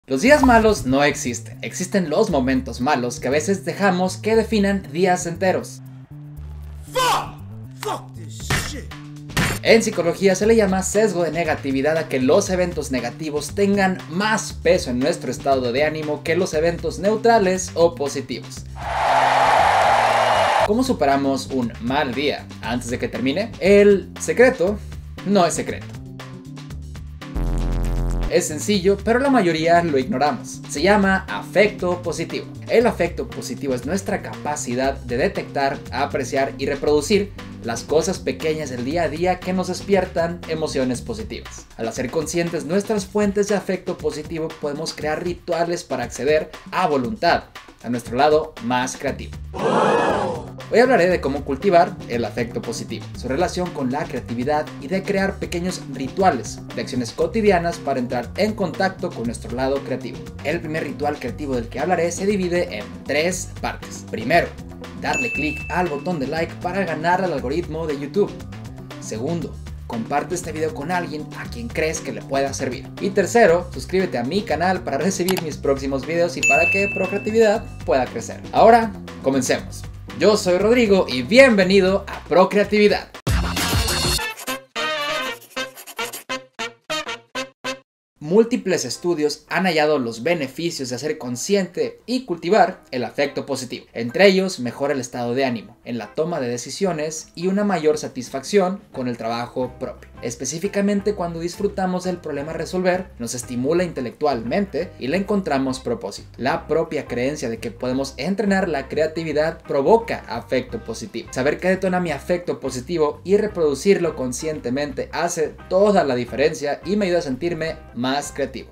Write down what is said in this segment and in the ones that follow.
Los días malos no existen, existen los momentos malos que a veces dejamos que definan días enteros. Fuck this shit. En psicología se le llama sesgo de negatividad a que los eventos negativos tengan más peso en nuestro estado de ánimo que los eventos neutrales o positivos. ¿Cómo superamos un mal día antes de que termine? El secreto no es secreto. Es sencillo, pero la mayoría lo ignoramos. Se llama afecto positivo. El afecto positivo es nuestra capacidad de detectar, apreciar y reproducir las cosas pequeñas del día a día que nos despiertan emociones positivas. Al hacer conscientes nuestras fuentes de afecto positivo, podemos crear rituales para acceder a voluntad a nuestro lado más creativo. Hoy hablaré de cómo cultivar el afecto positivo, su relación con la creatividad y de crear pequeños rituales de acciones cotidianas para entrar en contacto con nuestro lado creativo. El primer ritual creativo del que hablaré se divide en 3 partes. Primero, darle clic al botón de like para ganar al algoritmo de YouTube. Segundo, comparte este video con alguien a quien crees que le pueda servir. Y tercero, suscríbete a mi canal para recibir mis próximos videos y para que Procreatividad pueda crecer. Ahora, comencemos. Yo soy Rodrigo y bienvenido a Procreatividad. Múltiples estudios han hallado los beneficios de hacer consciente y cultivar el afecto positivo. Entre ellos, mejora el estado de ánimo, en la toma de decisiones y una mayor satisfacción con el trabajo propio. Específicamente cuando disfrutamos del problema a resolver, nos estimula intelectualmente y le encontramos propósito. La propia creencia de que podemos entrenar la creatividad provoca afecto positivo. Saber qué detona mi afecto positivo y reproducirlo conscientemente hace toda la diferencia y me ayuda a sentirme más creativo.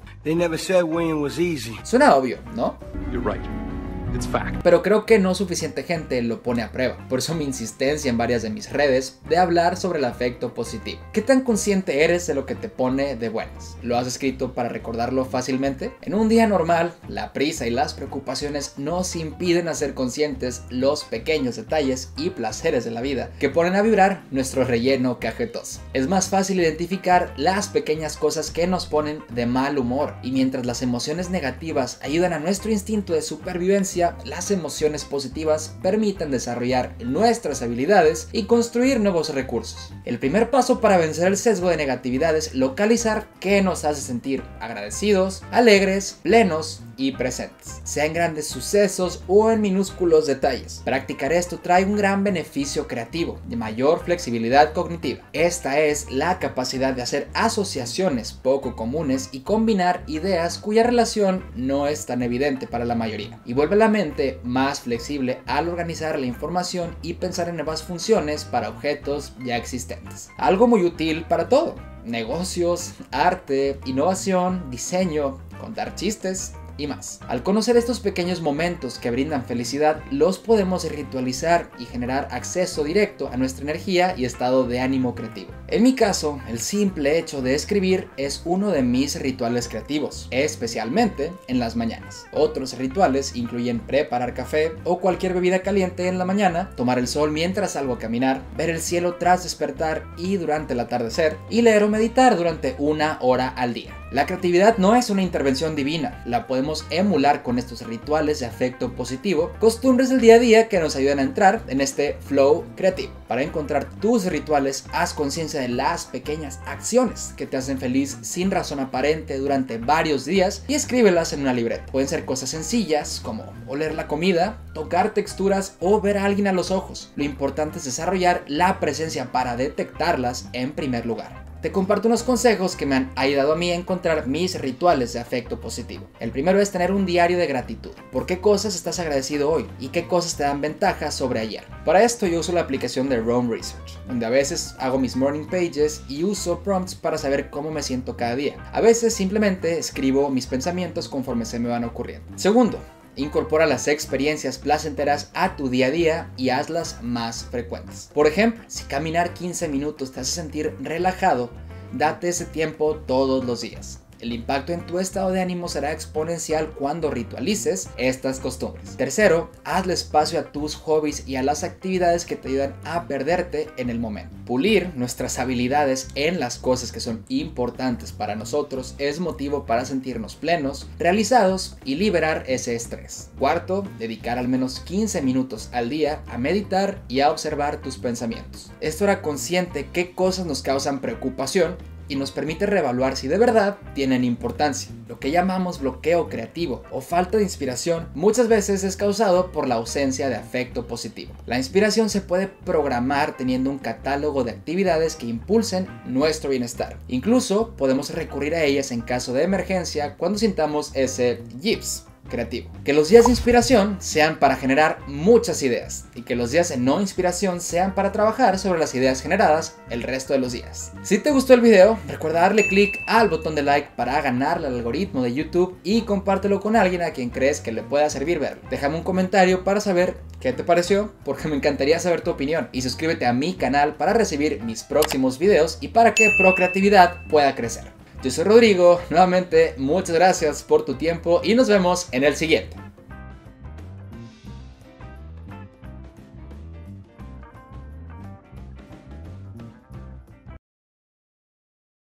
Suena obvio, ¿no? You're right. It's fact. Pero creo que no suficiente gente lo pone a prueba. Por eso mi insistencia en varias de mis redes de hablar sobre el afecto positivo. ¿Qué tan consciente eres de lo que te pone de buenas? ¿Lo has escrito para recordarlo fácilmente? En un día normal, la prisa y las preocupaciones nos impiden hacer conscientes los pequeños detalles y placeres de la vida que ponen a vibrar nuestro relleno cajetoso. Es más fácil identificar las pequeñas cosas que nos ponen de mal humor, y mientras las emociones negativas ayudan a nuestro instinto de supervivencia, las emociones positivas permiten desarrollar nuestras habilidades y construir nuevos recursos. El primer paso para vencer el sesgo de negatividad es localizar qué nos hace sentir agradecidos, alegres, plenos y presentes, sea en grandes sucesos o en minúsculos detalles. Practicar esto trae un gran beneficio creativo de mayor flexibilidad cognitiva. Esta es la capacidad de hacer asociaciones poco comunes y combinar ideas cuya relación no es tan evidente para la mayoría, y vuelve la mente más flexible al organizar la información y pensar en nuevas funciones para objetos ya existentes. Algo muy útil para todo: negocios, arte, innovación, diseño, contar chistes y más. Al conocer estos pequeños momentos que brindan felicidad, los podemos ritualizar y generar acceso directo a nuestra energía y estado de ánimo creativo. En mi caso, el simple hecho de escribir es uno de mis rituales creativos, especialmente en las mañanas. Otros rituales incluyen preparar café o cualquier bebida caliente en la mañana, tomar el sol mientras salgo a caminar, ver el cielo tras despertar y durante el atardecer, y leer o meditar durante 1 hora al día. La creatividad no es una intervención divina, la podemos emular con estos rituales de afecto positivo, costumbres del día a día que nos ayudan a entrar en este flow creativo. Para encontrar tus rituales, haz conciencia de las pequeñas acciones que te hacen feliz sin razón aparente durante varios días y escríbelas en una libreta. Pueden ser cosas sencillas como oler la comida, tocar texturas o ver a alguien a los ojos. Lo importante es desarrollar la presencia para detectarlas en primer lugar. Te comparto unos consejos que me han ayudado a mí a encontrar mis rituales de afecto positivo. El primero es tener un diario de gratitud. ¿Por qué cosas estás agradecido hoy? ¿Y qué cosas te dan ventajas sobre ayer? Para esto yo uso la aplicación de Roam Research, donde a veces hago mis morning pages y uso prompts para saber cómo me siento cada día. A veces simplemente escribo mis pensamientos conforme se me van ocurriendo. Segundo, incorpora las experiencias placenteras a tu día a día y hazlas más frecuentes. Por ejemplo, si caminar 15 minutos te hace sentir relajado, date ese tiempo todos los días. El impacto en tu estado de ánimo será exponencial cuando ritualices estas costumbres. Tercero, hazle espacio a tus hobbies y a las actividades que te ayudan a perderte en el momento. Pulir nuestras habilidades en las cosas que son importantes para nosotros es motivo para sentirnos plenos, realizados y liberar ese estrés. Cuarto, dedicar al menos 15 minutos al día a meditar y a observar tus pensamientos. Esto hará consciente qué cosas nos causan preocupación y nos permite reevaluar si de verdad tienen importancia. Lo que llamamos bloqueo creativo o falta de inspiración muchas veces es causado por la ausencia de afecto positivo. La inspiración se puede programar teniendo un catálogo de actividades que impulsen nuestro bienestar. Incluso podemos recurrir a ellas en caso de emergencia cuando sintamos ese yips creativo. Que los días de inspiración sean para generar muchas ideas y que los días de no inspiración sean para trabajar sobre las ideas generadas el resto de los días. Si te gustó el video, recuerda darle click al botón de like para ganarle al algoritmo de YouTube y compártelo con alguien a quien crees que le pueda servir verlo. Déjame un comentario para saber qué te pareció, porque me encantaría saber tu opinión, y suscríbete a mi canal para recibir mis próximos videos y para que Procreatividad pueda crecer. Yo soy Rodrigo, nuevamente muchas gracias por tu tiempo y nos vemos en el siguiente.